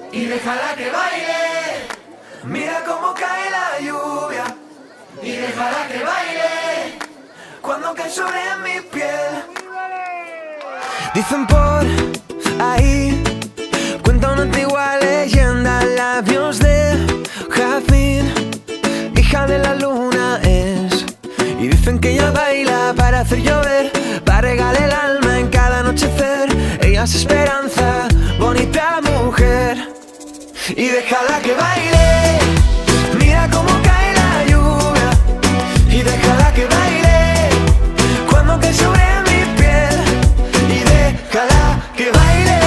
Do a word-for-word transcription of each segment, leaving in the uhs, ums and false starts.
y déjala que baile. Mira cómo cae la lluvia y déjala que baile cuando cae sobre mi piel. Dicen por ahí, cuenta una antigua leyenda, labios de jazmín, hija de la luna es. Y dicen que ella baila para hacer llover, para regalar el alma en cada anochecer. Ella es esperanza, bonita mujer, y déjala que baile. Mira cómo cae la lluvia y déjala que baile cuando cae sobre mi piel, y déjala que baile.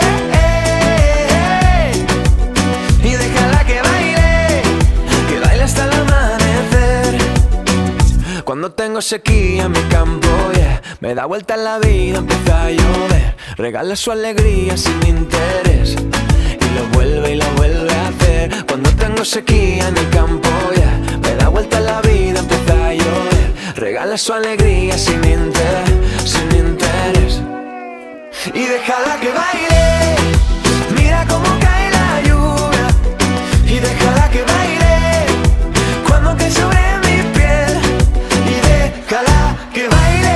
Y déjala que baile, que baile hasta el amanecer. Cuando tengo sequía en mi campo, yeah, me da vuelta la vida, empieza a llover. Regala su alegría sin interés y lo vuelve y lo vuelve a hacer. Cuando tengo sequía en el campo, yeah, me da vuelta la vida, empieza a llover. Regala su alegría sin interés, sin interés, y déjala que baile. Mira cómo cae la lluvia y déjala que baile cuando cae sobre mi piel, y déjala que baile.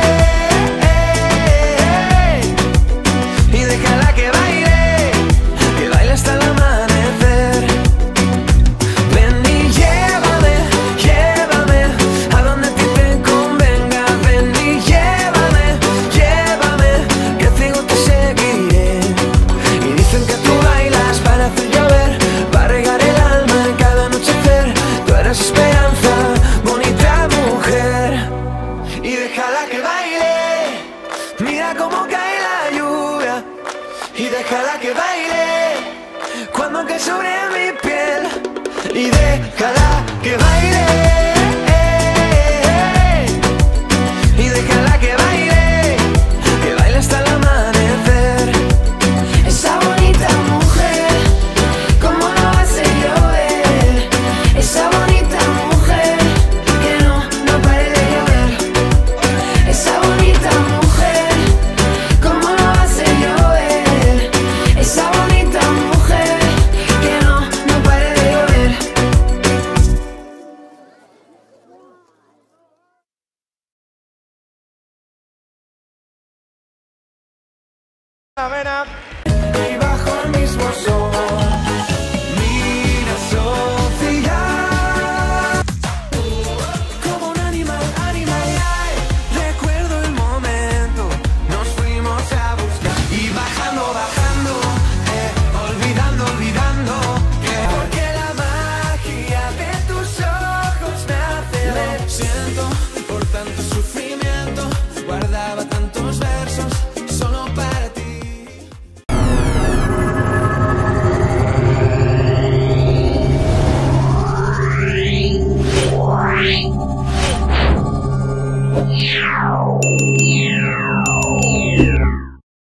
Y déjala que baile, que baile hasta el amanecer. Ven y llévame, llévame a donde a ti te convenga. Ven y llévame, llévame, que ciego te seguiré. Y dicen que tú bailas para hacer llover, para regar el alma en cada anochecer. Tú eres esperanza, bonita mujer, y déjala que baile. Mira cómo cae la lluvia y déjala que baile cuando cae sobre mi piel, y déjala que baile. Y déjala que baile, que baile hasta el amanecer. Esa bonita mujer, cómo lo hace llover. Esa bonita mujer, que no, no pare de llover. Esa bonita mujer, cómo lo hace llover. Esa bonita mujer, que no, no pare de llover. La vena.